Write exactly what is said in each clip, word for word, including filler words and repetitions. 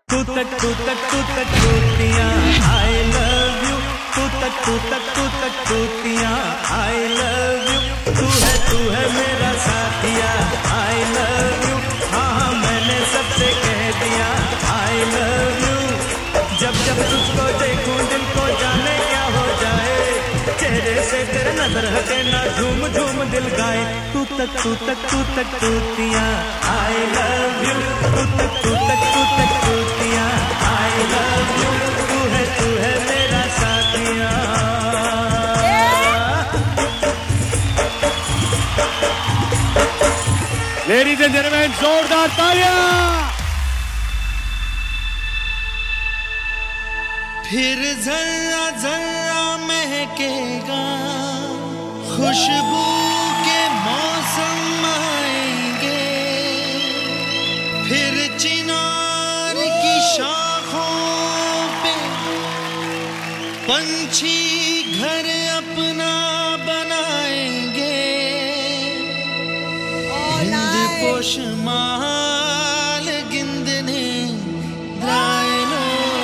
तू तक तू तक तू तक टूटियां आई लव यू, तू तक तू तक तू तक टूटियां आई लव यू, तू है तू है मेरा साथिया आई लव यू, हाँ हाँ मैंने सबसे कह दिया आई लव यू, जब जब तुझको देखूं दिल को जाने क्या हो जाए, चेहरे से तेरे नजर हटे ना झूम झूम दिल गाए, तू तक तू तक तू तक टूटियां आई लव यू, तू तक तू तक तू तक टूटियां आई लव यू, तू है तू है मेरा साथिया। लेडीज एंड जेंटलमैन जोरदार तालियां। फिर जरा जरा महकेगा खुशबू के मौसम आएंगे, फिर चिनार की शाखों पे पंछी घर अपना बनाएंगे, Hind पोशमाल गिंदने द्रायलो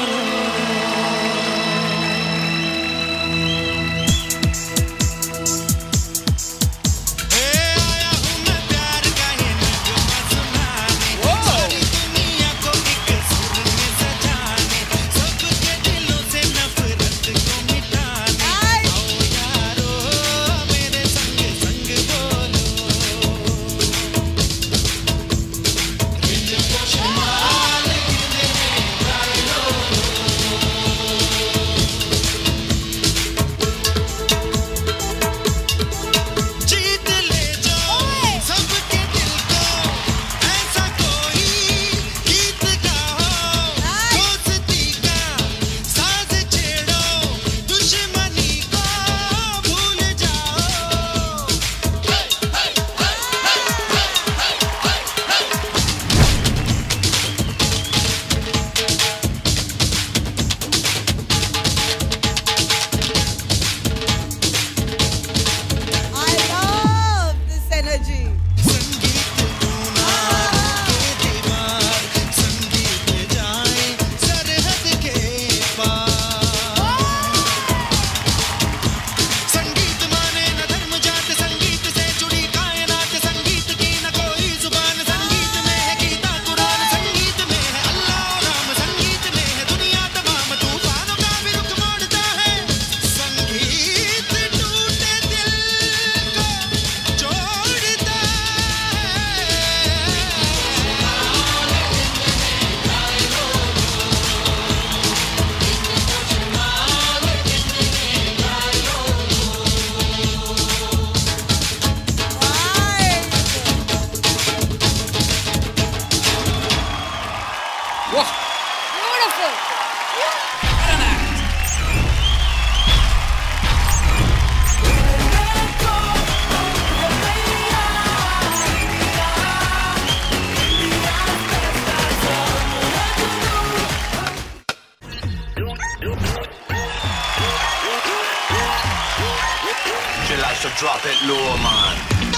So drop it low, man.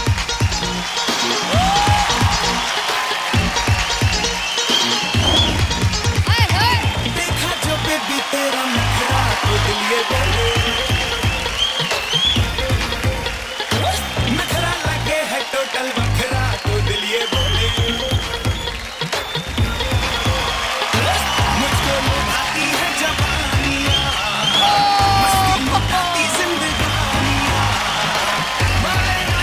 देखा जो बेबी तेरा नखरा तो दिल ये बोले, नखरा लगे है टोटल बखरा तो दिल ये बोले, मुझको लुभाती है जवानियाँ, मस्ती लुभाती जिंदगानियाँ,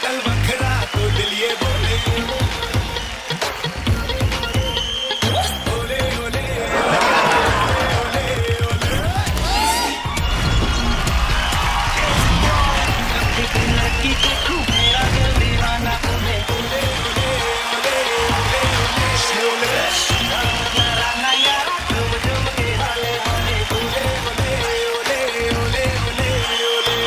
टोटल वखरा तो दिल ये बोले ओले ओले लड़की देखूं मेरा दिल दीवाना तुम्हें ओले ओले ओले ओले राना यारा तुम तुम के हाले हाले ओले ओले ओले ओले ओले ओले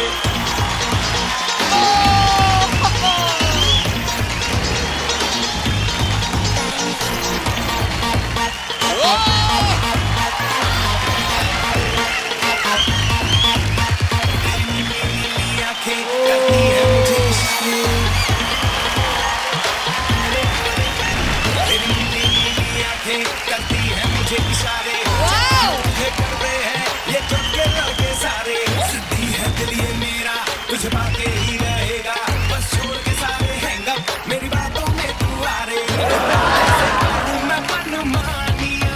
करती है मुझे इशारे मुझे कर रहे हैं ये चुपके लड़के सारे सिद्धि है दिल ये मेरा तुझ बाके ही रहेगा बस छोड़ के सारे हैंगअप मेरी बातों में तू आ रे मैं मन मानिया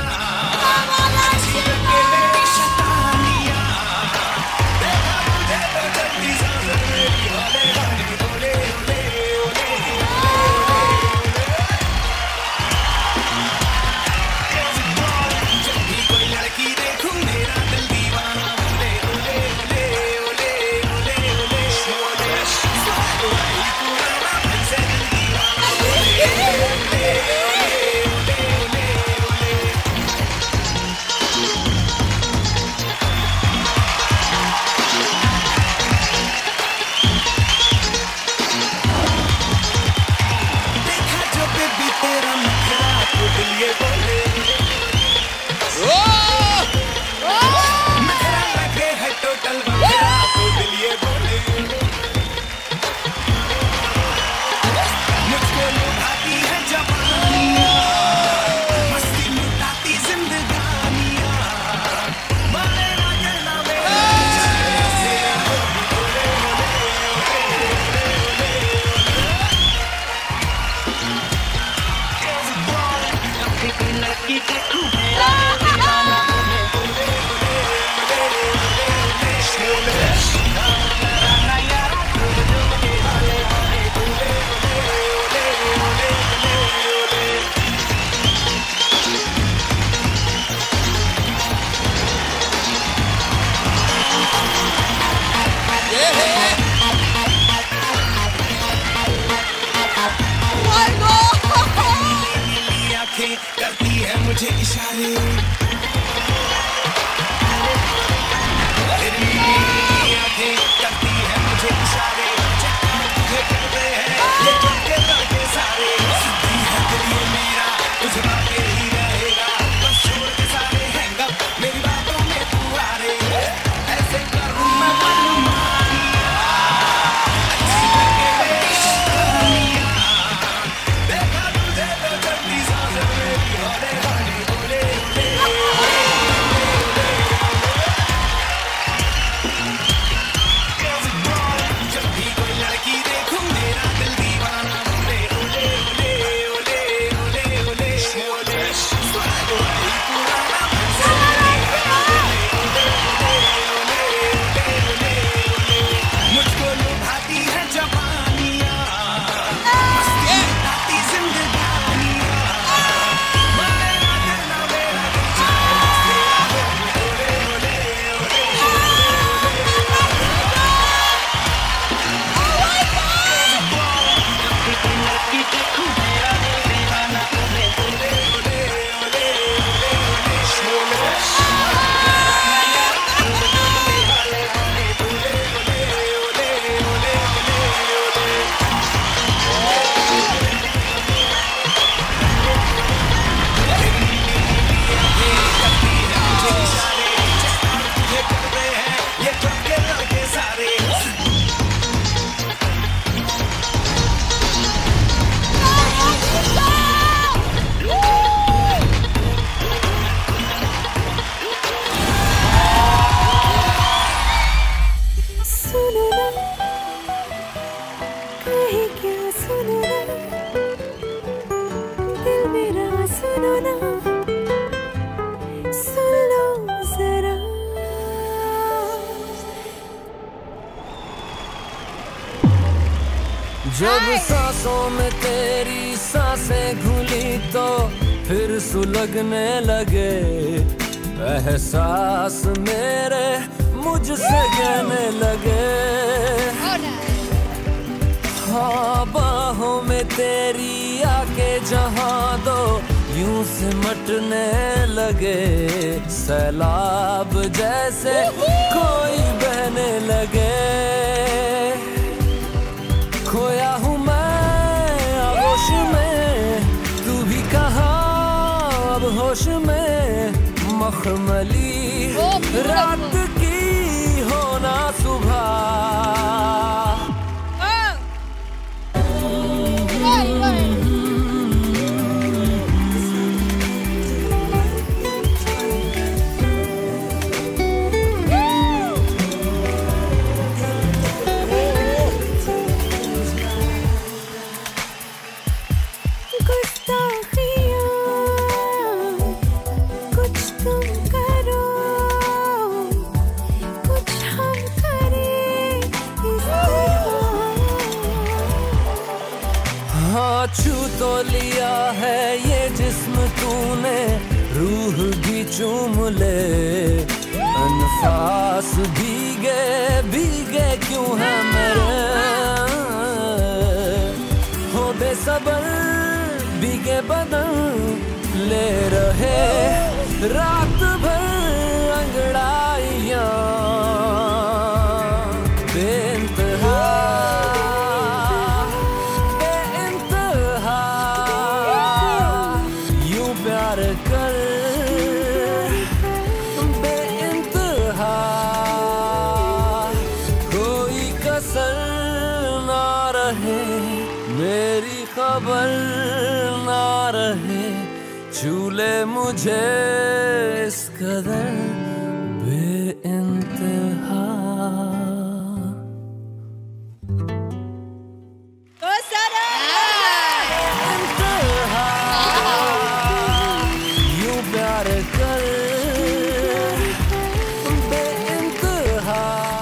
मेरी शैतानिया देखा मुझे तो जल्दी सांस मेरी होले होले होले होले करती है मुझे इशारे तेरी आंखें करती है मुझे इशारे तुझे कर रहे हैं ये चुपके लड़के सारे सिद्धि है दिल ये मेरा तुझ बाके ही रहेगा बस छोड़ के सारे हैंगअप मेरी बातों में तू आ रे ऐसे करूं मैं मन मानिया अच्छी लगे मेरी शैतानिया देखा तुझे तो जल्दी सांस मेरी होले होले होले जब भी कोई लड़की देखूं मेरा दिल दीवाना बोले ओले ओले ओले ओले ओले ओले स्वाद वही पुराना मुझसे मुझको लुभाती है जवानियां मस्ती लुटाती जिंदगानियां माने ना देना मेरा लड़की देखूं मेरा दिल दीवाना ओले ओले ओले ओले तुझे कर रहे हैं ये चुपके लड़के सारे सुनो ना कहे क्या सुनो ना दिल मेरा सुनो ना सुन लो जरा जब सांसों में तेरी सांसें घुली तो फिर सुलगने लगे एहसास मेरे मुझसे कहने लगे। हाँ बाहों में तेरी आके जहाँ दो यूं सिमटने लगे सैलाब जैसे कोई बहने लगे। खोया हूँ मैं आगोश में तू भी कहाँ अब होश में मखमली रात की होना सुबह। छू तो लिया है ये जिस्म तूने रूह भी चूम ले अनफास भीगे भीगे क्यों है मेरे हो बेसबर भीगे बदन ले रहे रात भर अंगड़ाइयाँ बेइंतहा खबर ना रहे झूले मुझे इस कदर बेइंतहा। तो सारा इंतहा यूं प्यार कर बेइंतहा।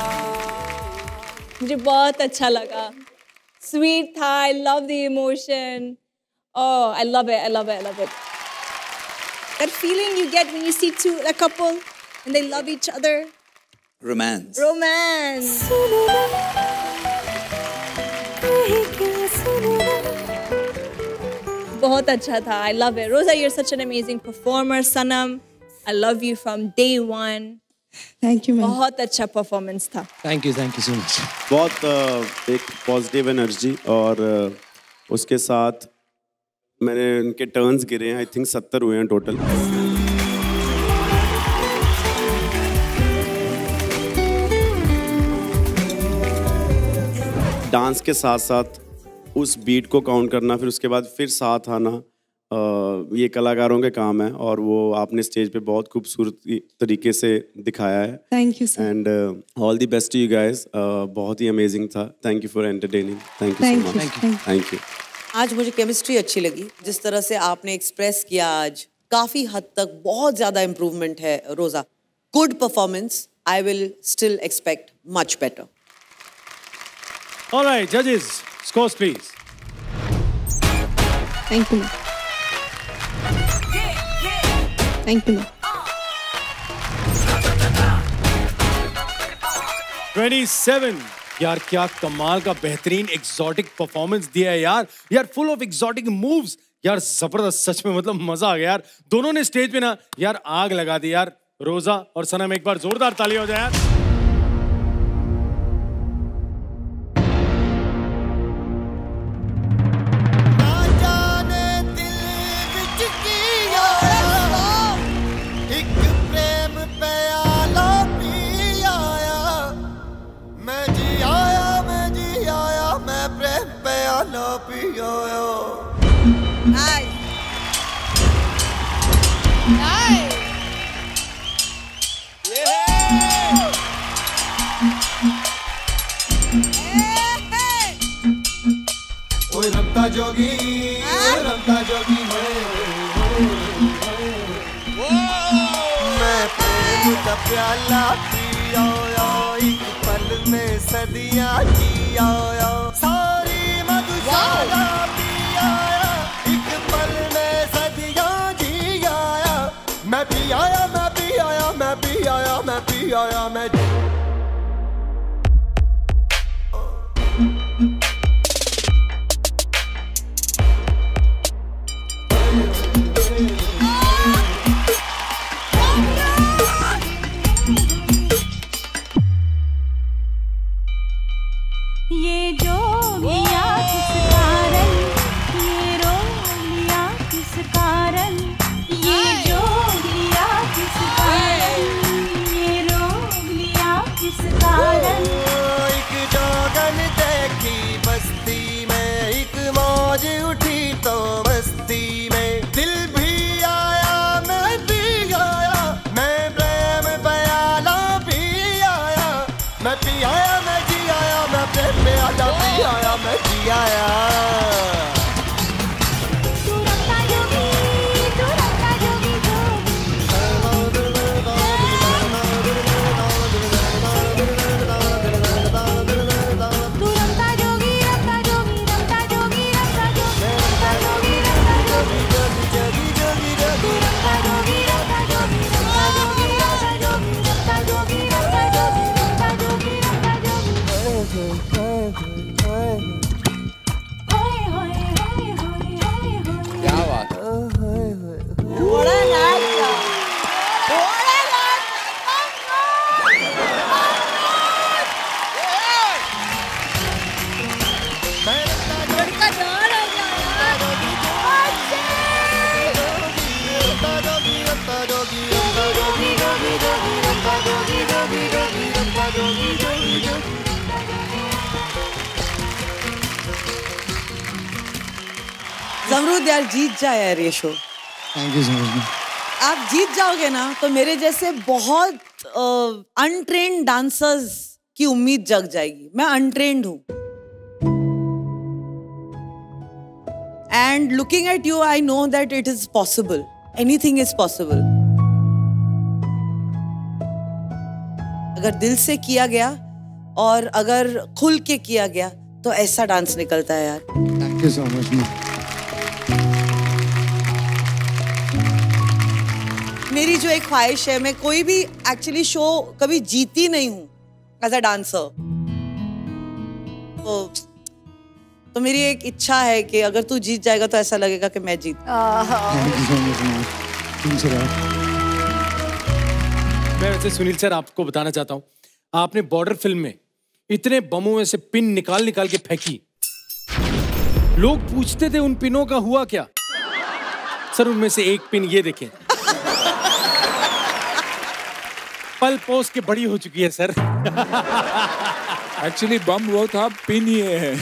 मुझे बहुत अच्छा लगा, sweet था, I love the emotion. Oh, I love it, I love it, I love it. That feeling you get when you see two, a couple, and they love each other. Romance. Romance. बहुत अच्छा था, I love it. Rosa, you're such an amazing performer. Sanam, I love you from day one. Thank you ma'am. बहुत अच्छा performance था। Thank you thank you so much. बहुत uh, एक positive energy और uh, उसके साथ मैंने उनके टर्न्स गिरे हैं, आई थिंक सत्तर हुए हैं टोटल। डांस के साथ साथ उस बीट को काउंट करना, फिर उसके बाद फिर साथ आना, Uh, ये कलाकारों के काम है और वो आपने स्टेज पे बहुत खूबसूरत तरीके से दिखाया है। Thank you sir. And all the best to you guys. बहुत ही अमेजिंग था। Thank you for entertaining. Thank you so much. Thank you. आज मुझे केमिस्ट्री अच्छी लगी, जिस तरह से आपने एक्सप्रेस किया आज काफी हद तक बहुत ज्यादा इम्प्रूवमेंट है। Roja, good performance. I will still expect much better. Alright जजेस, scores please. Thank you thank you सत्ताईस यार, क्या कमाल का बेहतरीन एक्सोटिक परफॉर्मेंस दिया है यार। यार फुल ऑफ एक्सोटिक मूव्स यार, जबरदस्त, सच में मतलब मजा आ गया यार। दोनों ने स्टेज पे ना यार आग लगा दी यार। रोजा और सनम, एक बार जोरदार ताली हो जाए यार। रमता जोगी रमता जोगी मैं प्रेम का प्याला पिया एक पल में सदियां जिया सारी मद आया मैं ये जो लिया किस कारण, ये रो लिया किस कारण, ये जो लिया किस कारण, ये रो लिया किस कारण। एक जोगन देखी बस्ती में, एक मौज उठी तो बस्ती में, दिल भी आया मैं भी आया, मैं प्रेम प्याला भी आया, मैं पी आया मैं जी आया, मैं प्रेम में आजा पी आया मैं जी आया। तू रंगा जोगी, तू रंगा जोगी जोगी, तू रंगा जोगी रंगा जोगी रंगा जोगी रंगा जोगी रंगा जोगी रंगा जोगी जोगी जोगी जोगी जोगी, तू रंगा जोगी रंगा जोगी रंगा जोगी रंगा जोगी रंगा जोगी रंगा जोगी रंगा जोगी रंगा जोगी। हाय हाय हाय हाय हाय हाय। क्या बात बड़ा नाच था। बड़ा नाच। लड़का डाल आ जमरूद यार जीत जाए यार ये show. Thank you so much. आप जीत जाओगे ना तो मेरे जैसे बहुत अनट्रेन्ड डांसर्स की उम्मीद जग जाएगी। मैं अनट्रेन्ड हूँ and looking at you I know that it is possible, anything is possible. अगर दिल से किया गया और अगर खुल के किया गया तो ऐसा डांस निकलता है यार। Thank you so much. मेरी जो एक ख्वाहिश है, मैं कोई भी एक्चुअली शो कभी जीती नहीं हूँ एज अ डांसर, तो तो मेरी एक इच्छा है कि अगर तू जीत जाएगा तो ऐसा लगेगा कि मैं जीत। Thank you so much. मैं वैसे सुनील सर आपको बताना चाहता हूँ, आपने बॉर्डर फिल्म में इतने बमों में से पिन निकाल निकाल के फेंकी, लोग पूछते थे उन पिनों का हुआ क्या। सर उनमें से एक पिन ये देखें, पल पोस के बड़ी हो चुकी है सर। एक्चुअली बम वो था, पिन ये है।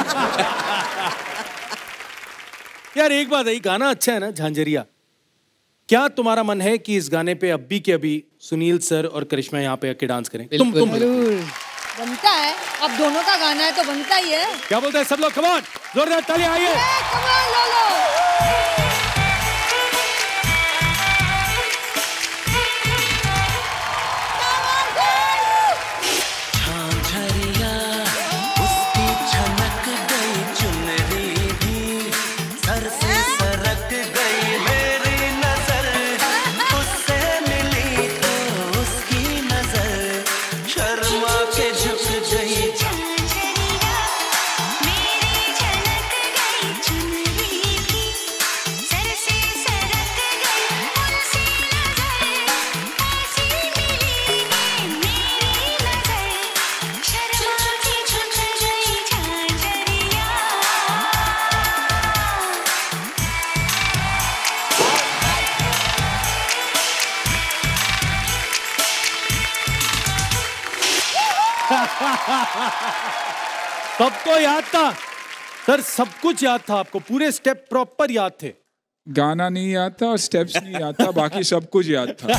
यार एक बात है, गाना अच्छा है ना झांझरिया, क्या तुम्हारा मन है कि इस गाने पे अभी के अभी सुनील सर और करिश्मा यहाँ पे आके डांस करें? तुम तुम बनता है, अब दोनों का गाना है तो बनता ही है। क्या बोलते हैं सब लोग? कम ऑन, जोरदार ताली आइए। कम ऑन लो लो। सबको याद था सर, सब कुछ याद था आपको, पूरे स्टेप प्रॉपर याद थे। गाना नहीं याद था और स्टेप्स नहीं याद था, बाकी सब कुछ याद था।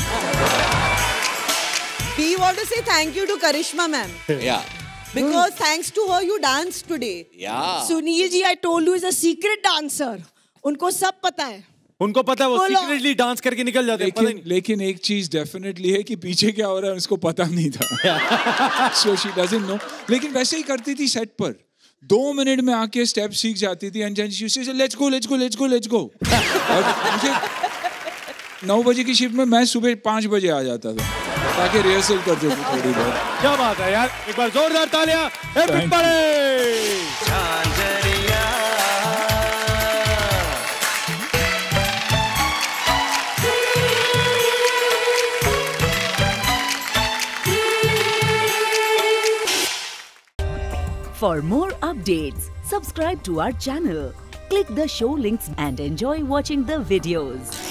We want to say thank you to Karishma ma'am. Yeah. Because thanks to her you danced today. Yeah. Sunil ji, I told you is a secret dancer. उनको सब पता है। उनको पता है, वो सीक्रेटली डांस करके निकल जाते हैं। लेकिन लेकिन एक चीज डेफिनेटली है कि पीछे क्या हो रहा है उसको पता नहीं था। So she doesn't know. लेकिन वैसे ही करती थी सेट पर, दो मिनट में आके स्टेप सीख जाती थी and she say let's go let's go let's go let's go. और मुझे नौ बजे की शिफ्ट में मैं सुबह पाँच बजे आ जाता था। ताकि रिहर्सल करते थे थोड़ी बहुत। क्या बात है यार, एक बार जोरदार तालियां everybody. For more updates, subscribe to our channel, click the show links and enjoy watching the videos.